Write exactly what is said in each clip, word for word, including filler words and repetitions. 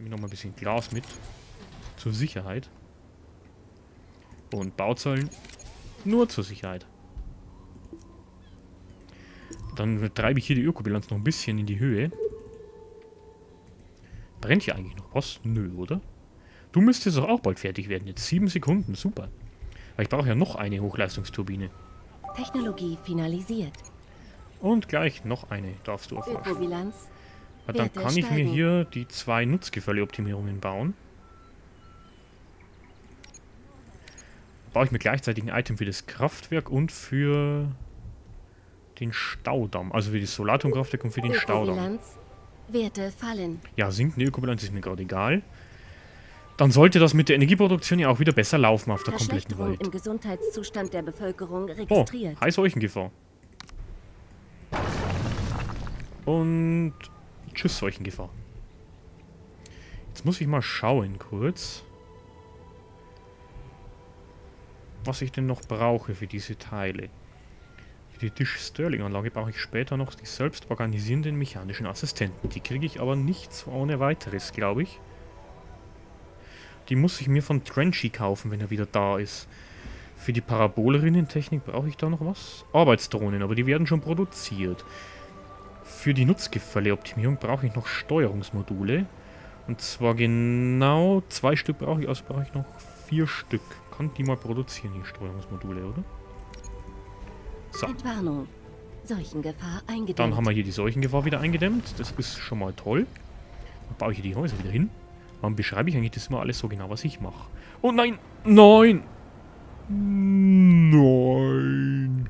Nehme ich nochmal ein bisschen Glas mit. Zur Sicherheit. Und Bauzahlen nur zur Sicherheit. Dann treibe ich hier die Ökobilanz noch ein bisschen in die Höhe. Brennt hier eigentlich noch was? Nö, oder? Du müsstest doch auch bald fertig werden. Jetzt sieben Sekunden, super. Aber ich brauche ja noch eine Hochleistungsturbine. Technologie finalisiert. Und gleich noch eine darfst du erforschen. Ökobilanz. Ja, dann kann ich mir hier die zwei Nutzgefälle-Optimierungen bauen. Baue ich mir gleichzeitig ein Item für das Kraftwerk und für den Staudamm. Also für das Solarturmkraftwerk und für den Staudamm. Werte fallen. Ja, sinkende Ökobilanz ist mir gerade egal. Dann sollte das mit der Energieproduktion ja auch wieder besser laufen auf der kompletten Welt. Im Gesundheitszustand der Bevölkerung Oh, registriert. High-Seuchengefahr. Und tschüss, Seuchengefahr. Jetzt muss ich mal schauen kurz, was ich denn noch brauche für diese Teile. Für die Dish-Stirling-Anlage brauche ich später noch die selbst organisierenden mechanischen Assistenten. Die kriege ich aber nicht so ohne weiteres, glaube ich. Die muss ich mir von Trenchy kaufen, wenn er wieder da ist. Für die Parabolerinnen-Technik brauche ich da noch was? Arbeitsdrohnen, aber die werden schon produziert. Für die Nutzgefälle-Optimierung brauche ich noch Steuerungsmodule. Und zwar genau zwei Stück brauche ich, also brauche ich noch vier Stück. Kann die mal produzieren, die Steuerungsmodule, oder? So. Entwarnung. Seuchengefahr eingedämmt. Dann haben wir hier die Seuchengefahr wieder eingedämmt. Das ist schon mal toll. Dann baue ich hier die Häuser wieder hin. Warum beschreibe ich eigentlich das immer alles so genau, was ich mache? Oh nein! Nein! Nein!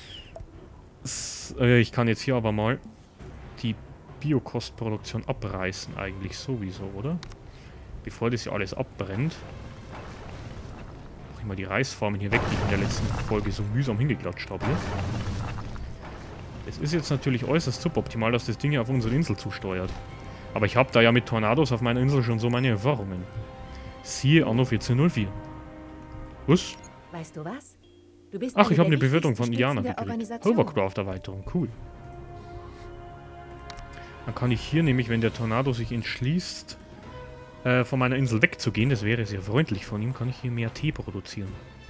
S äh, ich kann jetzt hier aber mal die Biokostproduktion abreißen eigentlich sowieso, oder? Bevor das hier alles abbrennt. Mach ich mal die Reisfarmen hier weg, die ich in der letzten Folge so mühsam hingeklatscht habe hier. Es ist jetzt natürlich äußerst suboptimal, dass das Ding hier auf unsere Insel zusteuert. Aber ich habe da ja mit Tornados auf meiner Insel schon so meine Erfahrungen. Siehe Anno vierzehn null vier. Was? Weißt du was? Du bist Ach, ich habe eine eine der Bewertung von wichtigsten Iana Stützen der gekriegt. Organisation. Hovercraft-Erweiterung, cool. Dann kann ich hier nämlich, wenn der Tornado sich entschließt, äh, von meiner Insel wegzugehen, das wäre sehr freundlich von ihm, kann ich hier mehr Tee produzieren.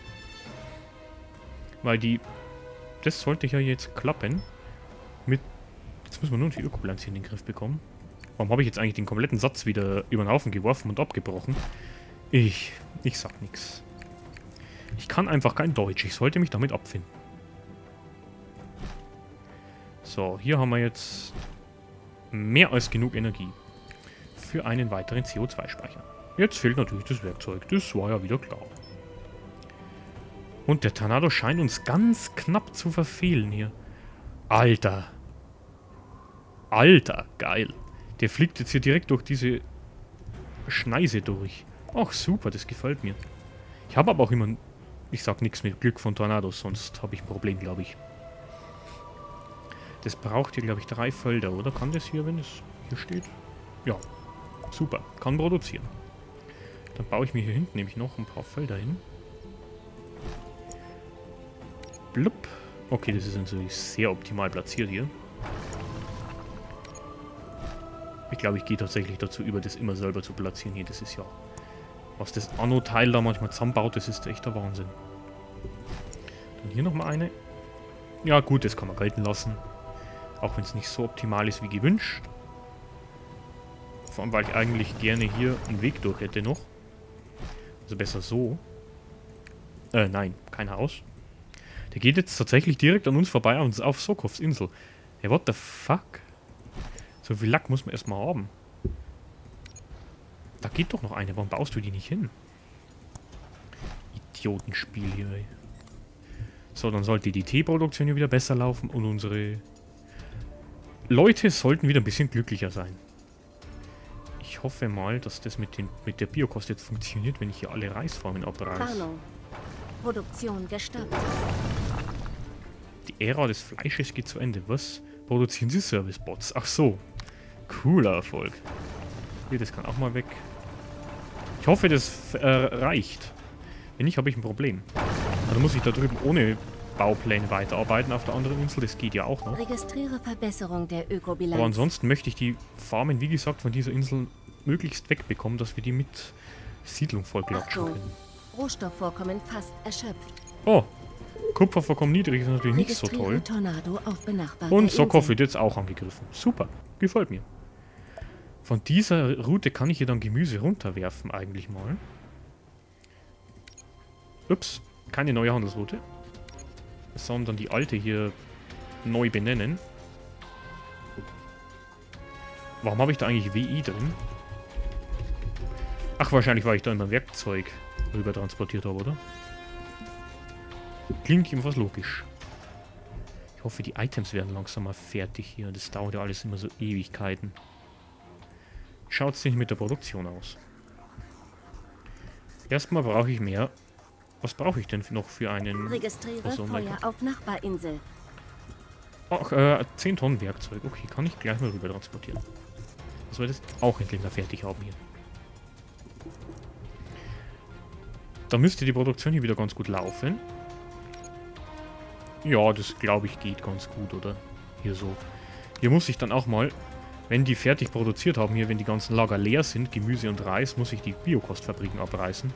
Weil die... Das sollte ja jetzt klappen. Mit... Jetzt müssen wir nur die Ökobilanz hier in den Griff bekommen. Warum habe ich jetzt eigentlich den kompletten Satz wieder über den Haufen geworfen und abgebrochen? Ich... Ich sag nichts. Ich kann einfach kein Deutsch. Ich sollte mich damit abfinden. So, hier haben wir jetzt mehr als genug Energie für einen weiteren C O zwei Speicher. Jetzt fehlt natürlich das Werkzeug. Das war ja wieder klar. Und der Tornado scheint uns ganz knapp zu verfehlen hier. Alter. Alter, geil. Der fliegt jetzt hier direkt durch diese Schneise durch. Ach super, das gefällt mir. Ich habe aber auch immer... Ich sag nichts mit Glück von Tornados, sonst habe ich ein Problem, glaube ich. Das braucht hier, glaube ich, drei Felder, oder? Kann das hier, wenn es hier steht? Ja, super. Kann produzieren. Dann baue ich mir hier hinten nämlich noch ein paar Felder hin. Blub. Okay, das ist natürlich sehr optimal platziert hier. Ich glaube, ich gehe tatsächlich dazu über, das immer selber zu platzieren hier. Das ist ja... Was das Anno-Teil da manchmal zusammenbaut, das ist echt der Wahnsinn. Dann hier nochmal eine. Ja gut, das kann man gelten lassen. Auch wenn es nicht so optimal ist wie gewünscht. Vor allem, weil ich eigentlich gerne hier einen Weg durch hätte noch. Also besser so. Äh, nein, kein Haus. Der geht jetzt tatsächlich direkt an uns vorbei auf, auf Sokovs Insel. Hey, what the fuck? So viel Lack muss man erstmal haben. Da geht doch noch eine. Warum baust du die nicht hin? Idiotenspiel hier, ey. So, dann sollte die Teeproduktion hier wieder besser laufen und unsere Leute sollten wieder ein bisschen glücklicher sein. Ich hoffe mal, dass das mit, den, mit der Biokost jetzt funktioniert, wenn ich hier alle Reisfarmen abreiße. Warnung. Produktion gestoppt. Die Ära des Fleisches geht zu Ende. Was? Produzieren Sie Servicebots? Ach so. Cooler Erfolg. Hier, das kann auch mal weg. Ich hoffe, das äh, reicht. Wenn nicht, habe ich ein Problem. Dann muss ich da drüben ohne Baupläne weiterarbeiten auf der anderen Insel. Das geht ja auch noch. Registriere Verbesserung der Ökobilanz. Aber ansonsten möchte ich die Farmen, wie gesagt, von dieser Insel möglichst wegbekommen, dass wir die mit Siedlung vollklatschen Achtung. können. Rohstoffvorkommen fast erschöpft. Oh, Kupfervorkommen niedrig ist natürlich nicht so Registriere toll. Tornado auf benachbarter Und Sokov Insel. wird jetzt auch angegriffen. Super, gefällt mir. Von dieser Route kann ich hier dann Gemüse runterwerfen eigentlich mal. Ups, keine neue Handelsroute. Sondern die alte hier neu benennen. Warum habe ich da eigentlich W I drin? Ach, wahrscheinlich, weil ich da immer Werkzeug rüber transportiert habe, oder? Klingt jedenfalls logisch. Ich hoffe, die Items werden langsam mal fertig hier. Das dauert ja alles immer so Ewigkeiten. Schaut es nicht mit der Produktion aus? Erstmal brauche ich mehr. Was brauche ich denn noch für einen... Registriere Achso, mein Feuer Gott. auf Nachbarinsel. Ach, äh, zehn Tonnen Werkzeug. Okay, kann ich gleich mal rüber transportieren. Dass wir das auch endlich mal fertig haben hier. Da müsste die Produktion hier wieder ganz gut laufen. Ja, das glaube ich geht ganz gut, oder? Hier so. Hier muss ich dann auch mal, wenn die fertig produziert haben, hier, wenn die ganzen Lager leer sind, Gemüse und Reis, muss ich die Biokostfabriken abreißen.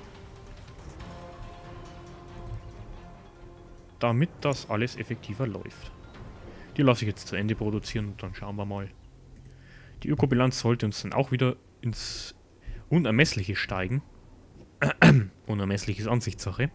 Damit das alles effektiver läuft. Die lasse ich jetzt zu Ende produzieren und dann schauen wir mal. Die Ökobilanz sollte uns dann auch wieder ins Unermessliche steigen. Unermesslich ist Ansichtssache.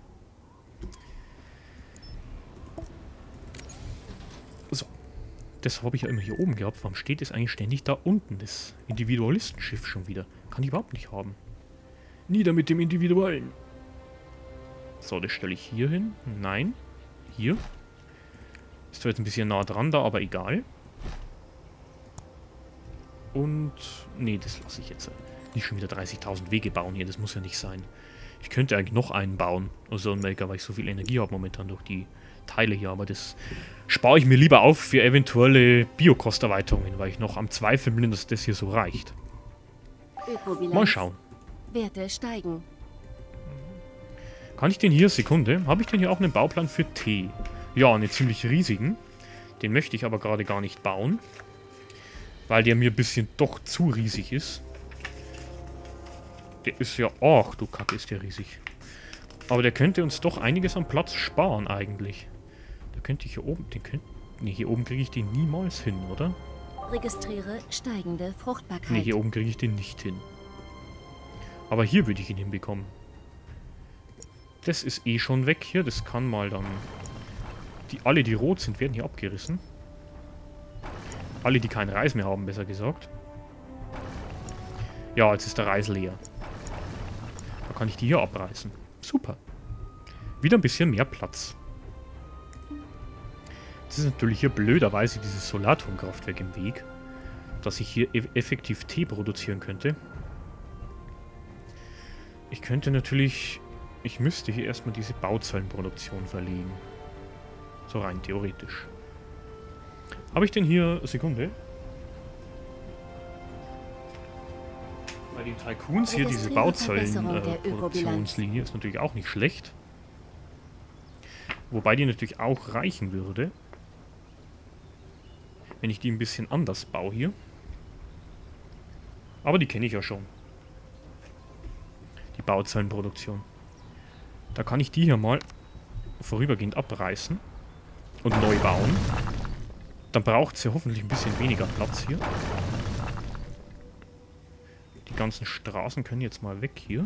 So. Das habe ich ja immer hier oben gehabt. Warum steht es eigentlich ständig da unten? Das Individualistenschiff schon wieder. Kann ich überhaupt nicht haben. Nieder mit dem Individuellen. So, das stelle ich hier hin. Nein. Hier. Ist zwar jetzt ein bisschen nah dran da, aber egal. Und... Nee, das lasse ich jetzt. Nicht schon wieder dreißigtausend Wege bauen hier. Das muss ja nicht sein. Ich könnte eigentlich noch einen bauen. Also ein Maker, weil ich so viel Energie habe momentan durch die Teile hier. Aber das spare ich mir lieber auf für eventuelle Biokosterweiterungen, weil ich noch am Zweifeln bin, dass das hier so reicht. Ökobilanz. Mal schauen. Werte steigen. Kann ich den hier, Sekunde, habe ich denn hier auch einen Bauplan für Tee? Ja, einen ziemlich riesigen. Den möchte ich aber gerade gar nicht bauen. Weil der mir ein bisschen doch zu riesig ist. Der ist ja... Ach, du Kacke, ist der riesig. Aber der könnte uns doch einiges an Platz sparen eigentlich. Da könnte ich hier oben... Den könnt, nee, hier oben kriege ich den niemals hin, oder? Registriere steigende Fruchtbarkeit. Nee, hier oben kriege ich den nicht hin. Aber hier würde ich ihn hinbekommen. Das ist eh schon weg hier. Das kann mal dann... Die, alle, die rot sind, werden hier abgerissen. Alle, die keinen Reis mehr haben, besser gesagt. Ja, jetzt ist der Reis leer. Da kann ich die hier abreißen. Super. Wieder ein bisschen mehr Platz. Das ist natürlich hier blöderweise dieses Solarturmkraftwerk im Weg. Dass ich hier e- effektiv Tee produzieren könnte. Ich könnte natürlich... Ich müsste hier erstmal diese Bauzellenproduktion verlegen. So rein theoretisch. Habe ich denn hier... Sekunde. Bei den Tycoons hier diese Bauzellenproduktionslinie ist natürlich auch nicht schlecht. Wobei die natürlich auch reichen würde. Wenn ich die ein bisschen anders baue hier. Aber die kenne ich ja schon. Die Bauzellenproduktion. Da kann ich die hier mal vorübergehend abreißen. Und neu bauen. Dann braucht es ja hoffentlich ein bisschen weniger Platz hier. Die ganzen Straßen können jetzt mal weg hier.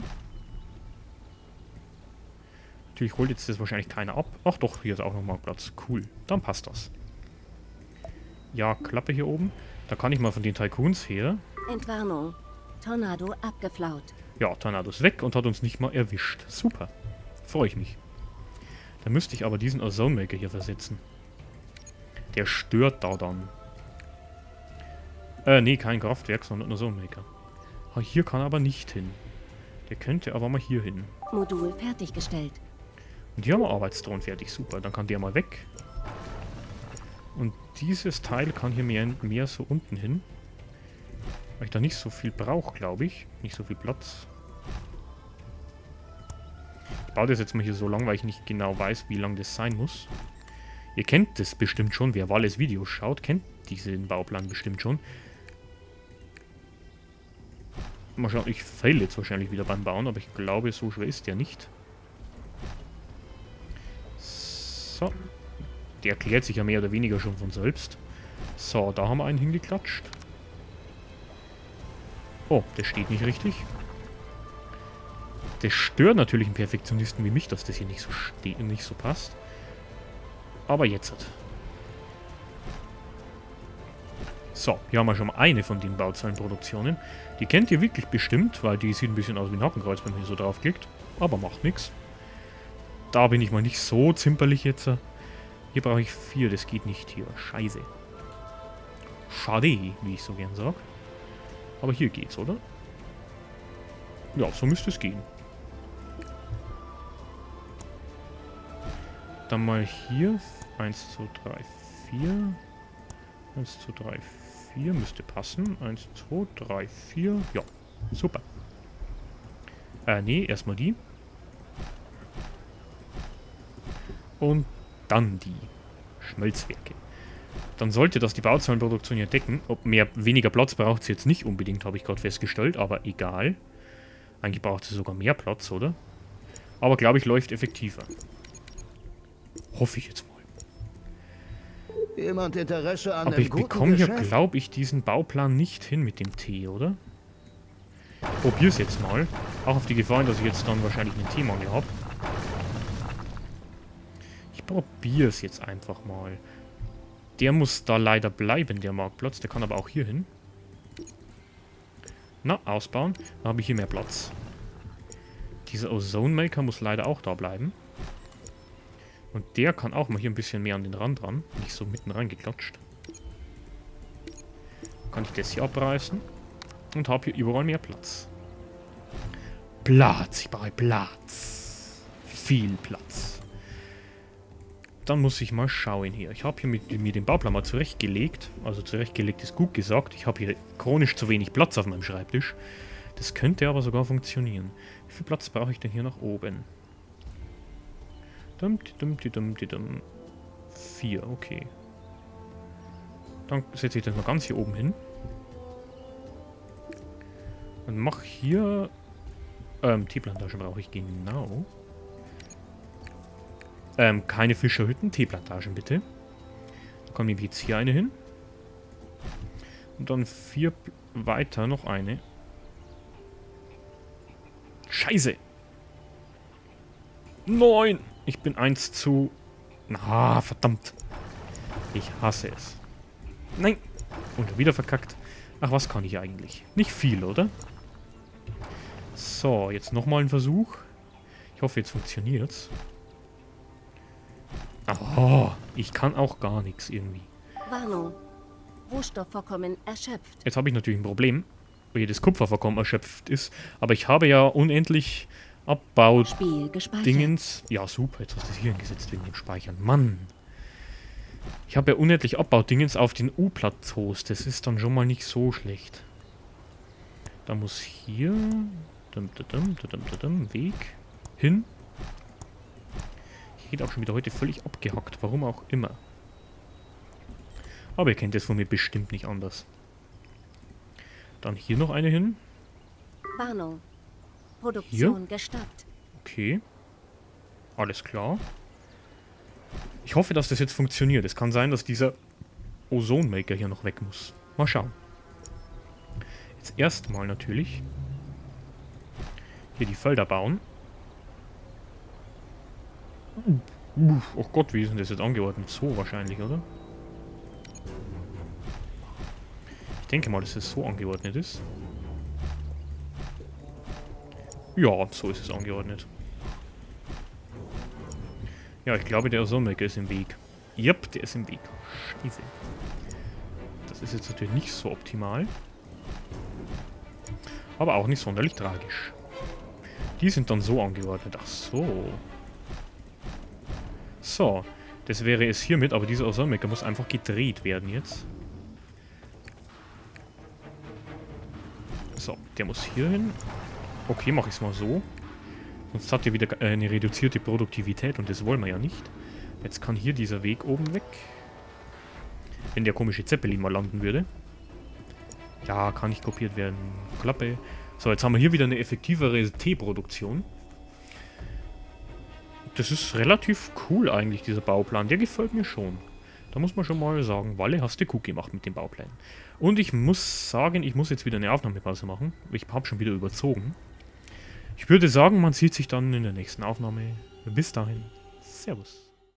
Natürlich holt jetzt das wahrscheinlich keiner ab. Ach doch, hier ist auch nochmal Platz. Cool, dann passt das. Ja, Klappe hier oben. Da kann ich mal von den Tycoons her. Entwarnung. Tornado abgeflaut. Ja, Tornado ist weg und hat uns nicht mal erwischt. Super. Freue ich mich. Da müsste ich aber diesen Ozone Maker hier versetzen. Der stört da dann. Äh, nee, kein Kraftwerk, sondern Ozone Maker. Ah, hier kann er aber nicht hin. Der könnte aber mal hier hin. Modul fertiggestellt. Und hier haben wir Arbeitsdrohnen fertig. Super, dann kann der mal weg. Und dieses Teil kann hier mehr, mehr so unten hin. Weil ich da nicht so viel brauche, glaube ich. Nicht so viel Platz. Ich baue das jetzt mal hier so lang, weil ich nicht genau weiß, wie lang das sein muss. Ihr kennt das bestimmt schon. Wer Walles Videos schaut, kennt diesen Bauplan bestimmt schon. Mal schauen, ich fail jetzt wahrscheinlich wieder beim Bauen, aber ich glaube, so schwer ist der nicht. So. Der erklärt sich ja mehr oder weniger schon von selbst. So, da haben wir einen hingeklatscht. Oh, der steht nicht richtig. Das stört natürlich einen Perfektionisten wie mich, dass das hier nicht so steht und nicht so passt. Aber jetzt hat. So, hier haben wir schon mal eine von den Bauzeilenproduktionen. Die kennt ihr wirklich bestimmt, weil die sieht ein bisschen aus wie ein Hakenkreuz, wenn man hier so draufklickt. Aber macht nichts. Da bin ich mal nicht so zimperlich jetzt. Hier brauche ich vier, das geht nicht hier. Scheiße. Schade, wie ich so gern sage. Aber hier geht's, oder? Ja, so müsste es gehen. Dann mal hier. eins, zwei, drei, vier. eins, zwei, drei, vier müsste passen. eins, zwei, drei, vier. Ja, super. Äh, nee, erstmal die. Und dann die Schmelzwerke. Dann sollte das die Bauzeilenproduktion ja decken. Ob mehr, weniger Platz braucht sie jetzt nicht unbedingt, habe ich gerade festgestellt. Aber egal. Eigentlich braucht sie sogar mehr Platz, oder? Aber glaube ich, läuft effektiver. Hoffe ich jetzt mal. Jemand Interesse an Aber dem ich guten bekomme hier, Geschäft? glaube ich, diesen Bauplan nicht hin mit dem T, oder? Probier's jetzt mal. Auch auf die Gefahr, dass ich jetzt dann wahrscheinlich einen T-Mangel habe. Ich probiere es jetzt einfach mal. Der muss da leider bleiben, der Marktplatz. Der kann aber auch hier hin. Na, ausbauen. Dann habe ich hier mehr Platz. Dieser Ozone Maker muss leider auch da bleiben. Und der kann auch mal hier ein bisschen mehr an den Rand ran. Nicht so mitten reingeklatscht. Kann ich das hier abreißen. Und habe hier überall mehr Platz. Platz, ich brauche Platz. Viel Platz. Dann muss ich mal schauen hier. Ich habe hier mit, mir den Bauplan mal zurechtgelegt. Also zurechtgelegt ist gut gesagt. Ich habe hier chronisch zu wenig Platz auf meinem Schreibtisch. Das könnte aber sogar funktionieren. Wie viel Platz brauche ich denn hier nach oben? Dum, dum, dum, dum. Vier, okay. Dann setze ich das mal ganz hier oben hin. Und mache hier... Ähm, Teeplantagen brauche ich genau. Ähm, keine Fischerhütten, Teeplantagen bitte. Da kommt nämlich jetzt hier eine hin. Und dann vier weiter noch eine. Scheiße! Neun! Ich bin eins zu... Ah, verdammt. Ich hasse es. Nein! Und wieder verkackt. Ach, was kann ich eigentlich? Nicht viel, oder? So, jetzt nochmal ein Versuch. Ich hoffe, jetzt funktioniert's. Oh, ich kann auch gar nichts irgendwie. Warnung. Rohstoffvorkommen erschöpft. Jetzt habe ich natürlich ein Problem, weil hier das Kupfervorkommen erschöpft ist. Aber ich habe ja unendlich Abbau-Dingens. Spiel gespeichert. Ja, super. Jetzt hast du es hier hingesetzt wegen dem Speichern. Mann. Ich habe ja unendlich Abbaudingens auf den U-Plateaus. Das ist dann schon mal nicht so schlecht. Da muss hier... Dum, dum, dum, dum, dum, Weg hin. Hier geht auch schon wieder heute völlig abgehackt. Warum auch immer. Aber ihr kennt das von mir bestimmt nicht anders. Dann hier noch eine hin. Warnung. Produktion Hier? gestoppt. Okay. Alles klar. Ich hoffe, dass das jetzt funktioniert. Es kann sein, dass dieser Ozone Maker hier noch weg muss. Mal schauen. Jetzt erstmal natürlich hier die Felder bauen. Uh, oh Gott, wie ist denn das jetzt angeordnet? So wahrscheinlich, oder? Ich denke mal, dass es so angeordnet ist. Ja, so ist es angeordnet. Ja, ich glaube, der Ozone Maker ist im Weg. Yep, der ist im Weg. Scheiße. Das ist jetzt natürlich nicht so optimal. Aber auch nicht sonderlich tragisch. Die sind dann so angeordnet. Ach so. So. Das wäre es hiermit, aber dieser Ozone Maker muss einfach gedreht werden jetzt. So, der muss hier hin. Okay, mache ich es mal so. Sonst hat er wieder eine reduzierte Produktivität und das wollen wir ja nicht. Jetzt kann hier dieser Weg oben weg. Wenn der komische Zeppelin mal landen würde. Ja, kann nicht kopiert werden. Klappe. So, jetzt haben wir hier wieder eine effektivere Teeproduktion. Das ist relativ cool eigentlich, dieser Bauplan. Der gefällt mir schon. Da muss man schon mal sagen, Walle, hast du gut gemacht mit dem Bauplan. Und ich muss sagen, ich muss jetzt wieder eine Aufnahmepause machen. Ich habe schon wieder überzogen. Ich würde sagen, man sieht sich dann in der nächsten Aufnahme. Bis dahin. Servus.